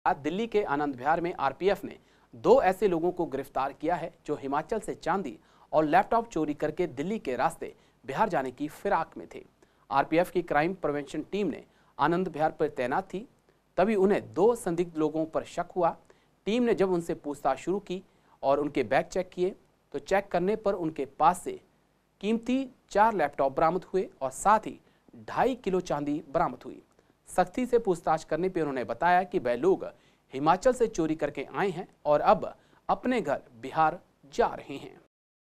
आज दिल्ली के आनंद विहार में आरपीएफ ने 2 ऐसे लोगों को गिरफ्तार किया है जो हिमाचल से चांदी और लैपटॉप चोरी करके दिल्ली के रास्ते बिहार जाने की फिराक में थे। आरपीएफ की क्राइम प्रिवेंशन टीम ने आनंद विहार पर तैनात थी, तभी उन्हें 2 संदिग्ध लोगों पर शक हुआ। टीम ने जब उनसे पूछताछ शुरू की और उनके बैग चेक किए तो चेक करने पर उनके पास से कीमती 4 लैपटॉप बरामद हुए और साथ ही 2.5 किलो चांदी बरामद हुई। सख्ती से पूछताछ करने पर उन्होंने बताया कि वह लोग हिमाचल से चोरी करके आए हैं और अब अपने घर बिहार जा रहे हैं।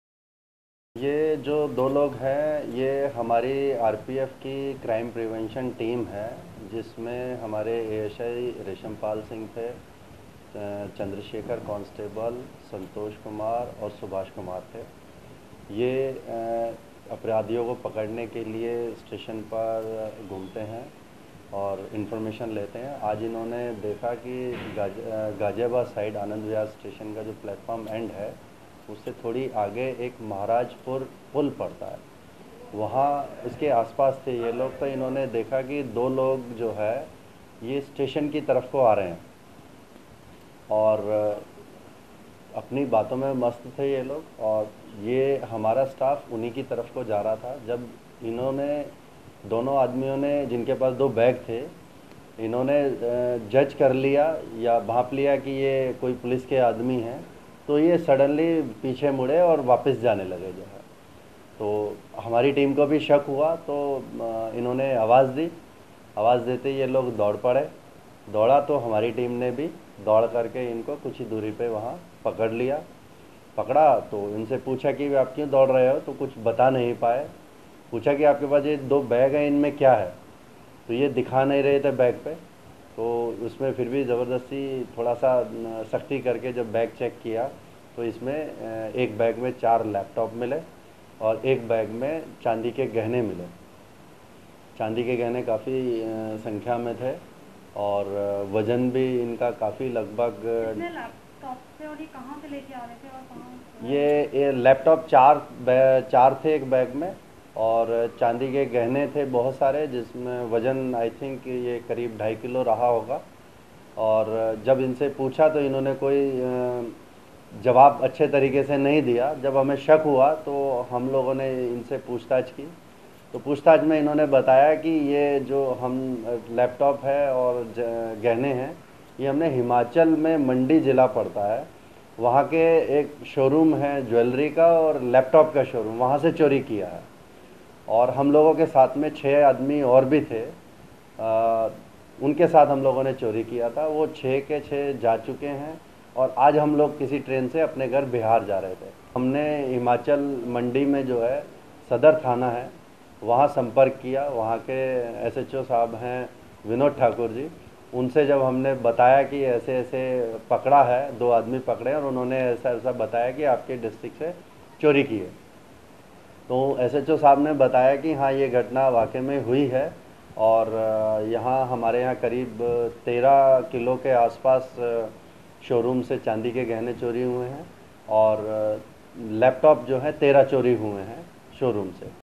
ये जो 2 लोग हैं ये हमारी आरपीएफ की क्राइम प्रिवेंशन टीम है, जिसमें हमारे एएसआई रेशमपाल सिंह थे, चंद्रशेखर कांस्टेबल, संतोष कुमार और सुभाष कुमार थे। ये अपराधियों को पकड़ने के लिए स्टेशन पर घूमते हैं और इन्फॉर्मेशन लेते हैं। आज इन्होंने देखा कि गाजियाबाद साइड आनंद विहार स्टेशन का जो प्लेटफॉर्म एंड है उससे थोड़ी आगे एक महाराजपुर पुल पड़ता है, वहाँ इसके आसपास थे ये लोग। तो इन्होंने देखा कि 2 लोग जो है ये स्टेशन की तरफ को आ रहे हैं और अपनी बातों में मस्त थे ये लोग, और ये हमारा स्टाफ उन्हीं की तरफ को जा रहा था। जब इन्होंने दोनों आदमियों ने, जिनके पास 2 बैग थे, इन्होंने जज कर लिया या भांप लिया कि ये कोई पुलिस के आदमी हैं, तो ये सडनली पीछे मुड़े और वापस जाने लगे जो है। तो हमारी टीम को भी शक हुआ, तो इन्होंने आवाज़ दी। आवाज़ देते ये लोग दौड़ पड़े। दौड़ा तो हमारी टीम ने भी दौड़ करके इनको कुछ ही दूरी पे वहाँ पकड़ लिया। पकड़ा तो इनसे पूछा कि आप क्यों दौड़ रहे हो, तो कुछ बता नहीं पाए। पूछा कि आपके पास ये 2 बैग हैं, इनमें क्या है, तो ये दिखा नहीं रहे थे बैग पे। तो उसमें फिर भी ज़बरदस्ती थोड़ा सा सख्ती करके जब बैग चेक किया तो इसमें एक बैग में 4 लैपटॉप मिले और एक बैग में चांदी के गहने मिले। चांदी के गहने काफ़ी संख्या में थे और वज़न भी इनका काफ़ी लगभग। लैपटॉप थे और ये कहाँ से लेके आ रहे थे और कहाँ? ये लैपटॉप 4 थे एक बैग में, और चांदी के गहने थे बहुत सारे, जिसमें वज़न आई थिंक ये करीब 2.5 किलो रहा होगा। और जब इनसे पूछा तो इन्होंने कोई जवाब अच्छे तरीके से नहीं दिया। जब हमें शक हुआ तो हम लोगों ने इनसे पूछताछ की, तो पूछताछ में इन्होंने बताया कि ये जो हम लैपटॉप है और गहने हैं, ये हमने हिमाचल में मंडी ज़िला पड़ता है, वहाँ के एक शोरूम है ज्वेलरी का और लैपटॉप का शोरूम, वहाँ से चोरी किया है। और हम लोगों के साथ में 6 आदमी और भी थे, उनके साथ हम लोगों ने चोरी किया था। वो 6 के 6 जा चुके हैं और आज हम लोग किसी ट्रेन से अपने घर बिहार जा रहे थे। हमने हिमाचल मंडी में जो है सदर थाना है, वहाँ संपर्क किया। वहाँ के एसएचओ साहब हैं विनोद ठाकुर जी, उनसे जब हमने बताया कि ऐसे ऐसे पकड़ा है, 2 आदमी पकड़े और उन्होंने ऐसा ऐसा बताया कि आपके डिस्ट्रिक्ट से चोरी की है, तो एसएचओ साहब ने बताया कि हाँ ये घटना वाकई में हुई है और यहाँ हमारे यहाँ करीब 13 किलो के आसपास शोरूम से चांदी के गहने चोरी हुए हैं और लैपटॉप जो है 13 चोरी हुए हैं शोरूम से।